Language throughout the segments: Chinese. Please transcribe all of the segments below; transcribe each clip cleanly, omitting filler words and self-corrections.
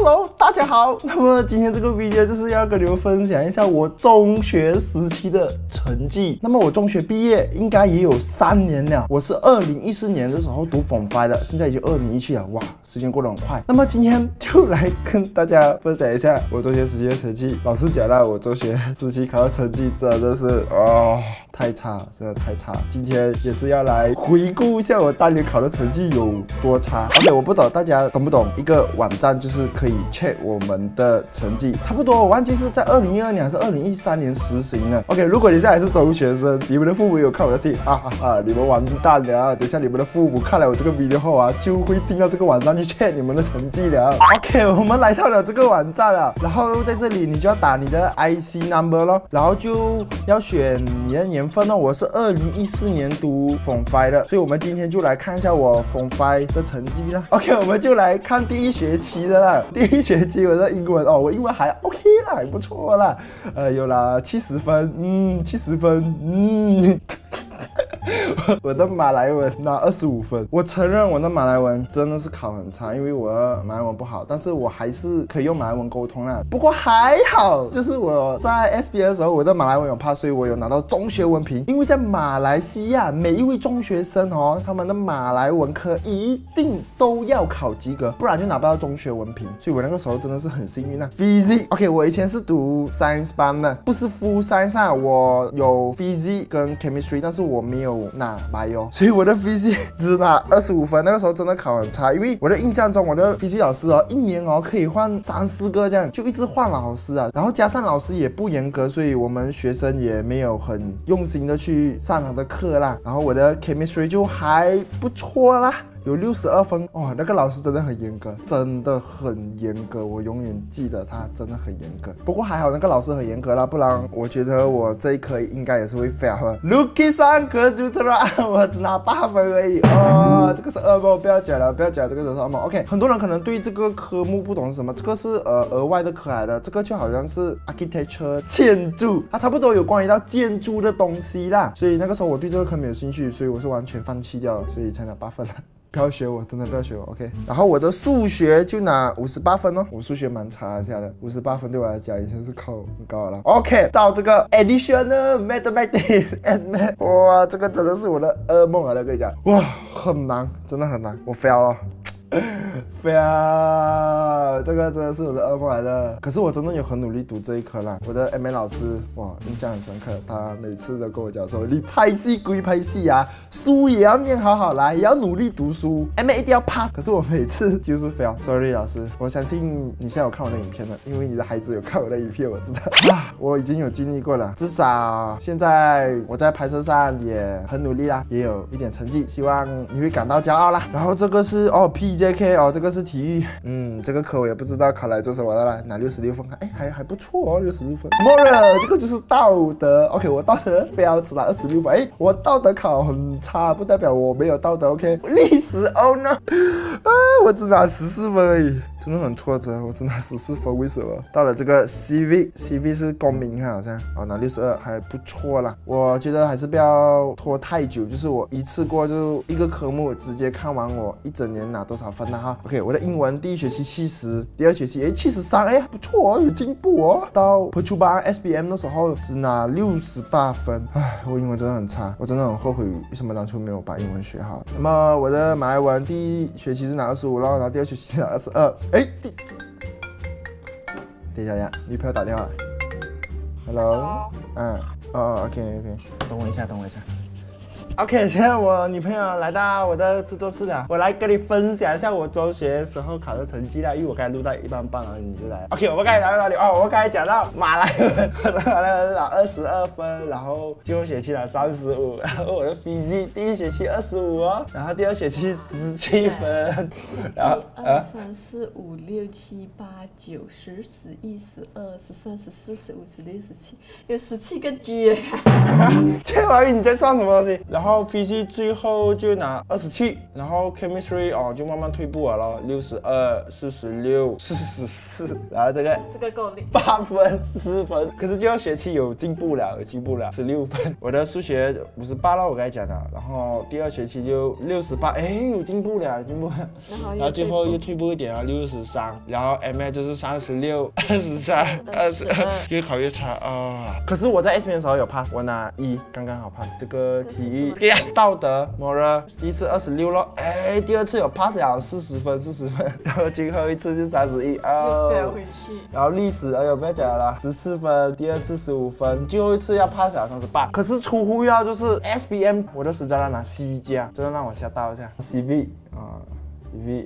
Hello， 大家好。那么今天这个 video 就是要跟你们分享一下我中学时期的成绩。那么我中学毕业应该也有3年了，我是2014年的时候读Form 5的，现在已经2017了，哇，时间过得很快。那么今天就来跟大家分享一下我中学时期的成绩。老实讲啦，我中学时期考的成绩真的是太差，真的太差。今天也是要来回顾一下我当年考的成绩有多差。OK， 我不懂大家懂不懂一个网站就是可以 check 我们的成绩，差不多我忘记是在2012年还是2013年实行的。OK， 如果你现在还是中学生，你们的父母有看我的戏你们完蛋了。等一下你们的父母看了我这个 video 后啊，就会进到这个网站去 check 你们的成绩了。OK， 我们来到了这个网站了，然后在这里你就要打你的 IC number 咯，然后就要选你的年份哦。我是2014年读Form 5的，所以我们今天就来看一下我Form 5的成绩啦。OK， 我们就来看第一学期的啦。第一学期我的英文我英文还 OK 啦，还不错啦，有啦70分，70分，我的马来文拿25分。我承认我的马来文真的是考很差，因为我的马来文不好，但是我还是可以用马来文沟通啦。不过还好，就是我在 SBA 的时候，我的马来文有 pass， 所以我有拿到中学文凭。因为在马来西亚，每一位中学生他们的马来文科一定都要考及格，不然就拿不到中学文凭。所以我那个时候真的是很幸运啊。Physics OK， 我以前是读 Science 班的，不是 Full Science 啊，我有 Physics 跟 Chemistry， 但是我没有拿 Bio， 所以我的 Physics 只拿25分。那个时候真的考很差，因为我的印象中我的 Physics 老师一年可以换3、4个这样，就一直换老师啊，然后加上老师也不严格，所以我们学生也没有很用心的去上他的课啦。然后我的 Chemistry 就还不错啦，有62分那个老师真的很严格，真的很严格，我永远记得他真的很严格。不过还好那个老师很严格啦，不然我觉得我这一科应该也是会 fail 的。Lucky 上科就突然我只拿8分而已这个是噩梦，不要讲了，不要讲这个是噩梦。OK， 很多人可能对这个科目不懂是什么，这个是额外的科来的，这个就好像是 architecture 建筑，它差不多有关于到建筑的东西啦。所以那个时候我对这个科没有兴趣，所以我是完全放弃掉了，所以才拿8分了。不要学我，真的不要学我 ，OK。然后我的数学就拿58分哦，我数学蛮差一下的，58分对我来讲已经是考很高了。OK， 到这个 additional mathematics and math， 哇，这个真的是我的噩梦啊！我跟你讲，哇，很难，真的很难，我 fail 了。这个真的是我的噩梦来的。可是我真的有很努力读这一科啦。我的 MA 老师哇，印象很深刻，他每次都跟我讲说，你拍戏归拍戏啊，书也要念好好来，也要努力读书 ，MA 一定要 pass。可是我每次就是 fail。Sorry 老师，我相信你现在有看我的影片了，因为你的孩子有看我的影片，我知道我已经有经历过了。至少现在我在拍摄上也很努力啦，也有一点成绩，希望你会感到骄傲啦。然后这个是PJK 这个是体育，这个科我也不知道考来做什么的啦，拿66分，还不错66分。Moral 这个就是道德 ，OK， 我道德fail只拿26分，我道德考很差，不代表我没有道德 ，OK。历史no， 我只拿14分而已，真的很挫折，我只拿14分，为什么？到了这个 CV 是公民好像，拿62还不错啦。我觉得还是不要拖太久，就是我一次过就一个科目直接看完我一整年拿多少分啦哈。OK， 我的英文第一学期70，第二学期73，不错有进步到 Percubaan SBM 的时候只拿68分，我英文真的很差，我真的很后悔为什么当初没有把英文学好。那么我的马来文第一学期是拿25咯，然后第二学期是拿22。等一下，女朋友打电话。Hello， OK， 等我一下。OK， 现在我女朋友来到我的制作室了，我来跟你分享一下我中学时候考的成绩啦。因为我刚才录到一半，然后你就来。OK， 我们刚才讲到哪里？我们刚才讲到马来文，我的马来文拿22分，然后最后学期拿35，然后我的 Physics 第一学期25然后第二学期17分，然后 1、2、3、4、5、6、7、8、9、10、11、12、13、14、15、16、17，有17个 G 최华宇，你在算什么东西？然然后 Physics 最后就拿27，然后 Chemistry 哦就慢慢退步了咯，62、46、44，然后这个够力 8分、4分，可是这个学期有进步了，16分。我的数学58了，我刚才讲的，然后第二学期就68，哎，有进步了。然后最后又退步一点啊，63，然后 MA 就是36、23、22，越考越差啊。可是我在 S 面的时候有 pass， 我拿1，刚刚好 pass。这个体育道德 moral 第一次26咯，哎，第二次有 pass 了40分，然后最后一次就31 哦， 然后历史哎呦不要讲了，14分，第二次15分，最后一次要 pass 了38。可是出乎意料就是 SBM 我的实战拿 C 加，真的让我吓到一下。CV CV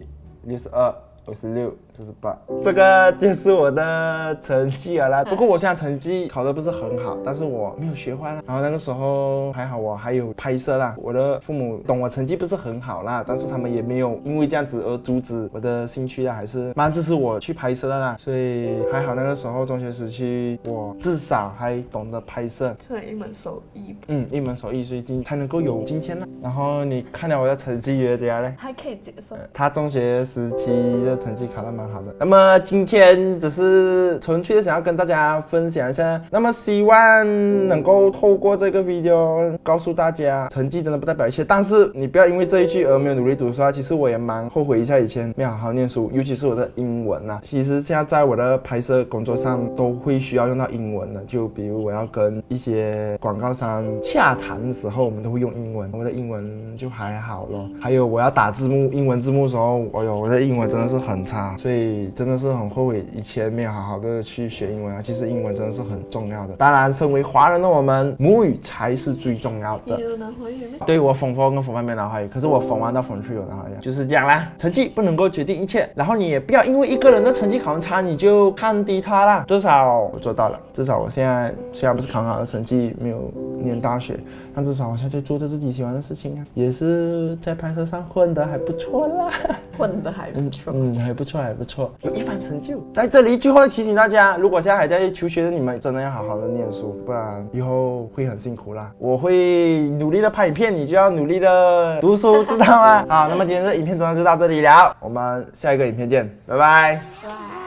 62、56、48，这个就是我的成绩了啦。不过我现在成绩考得不是很好，但是我没有学坏啦。然后那个时候还好，我还有拍摄啦。我的父母懂我成绩不是很好啦，但是他们也没有因为这样子而阻止我的兴趣啦，还是蛮支持我去拍摄的啦。所以还好那个时候中学时期，我至少还懂得拍摄， 这一门手艺。 一门手艺，所以才能够有今天呢。然后你看了我的成绩觉得怎样呢？ 还可以接受。 他中学时期的成绩考得蛮好的。那么今天只是纯粹的想要跟大家分享一下，那么希望能够透过这个 video 告诉大家，成绩真的不代表一切，但是你不要因为这一句而没有努力读书啊。其实我也蛮后悔一下以前没有好好念书，尤其是我的英文啊。其实现在在我的拍摄工作上都会需要用到英文的，就比如我要跟一些广告商洽谈的时候，我们都会用英文，我的英文就还好咯。还有我要打字幕，英文字幕的时候，哎呦，我的英文真的是很差，所以真的是很后悔以前没有好好的去学英文啊。其实英文真的是很重要的，当然身为华人的我们，母语才是最重要的。 你有拿华语吗？ 对，我Form 4跟Form 5没拿华语，可是我Form 1到Form 3有拿华语，就是这样啦。成绩不能够决定一切，然后你也不要因为一个人的成绩考很差你就看低他啦。至少我做到了，至少我现在虽然不是考很好的成绩，没有念大学，但至少我现在在做着自己喜欢的事情啊，也是在拍摄上混得还不错啦。 混得还不错， 还不错，还不错，有一番成就。在这里最后提醒大家，如果现在还在求学的你们，真的要好好的念书，不然以后会很辛苦啦。我会努力的拍影片，你就要努力的读书，知道吗？好，那么今天的影片就到这里了，我们下一个影片见，拜拜。 拜拜。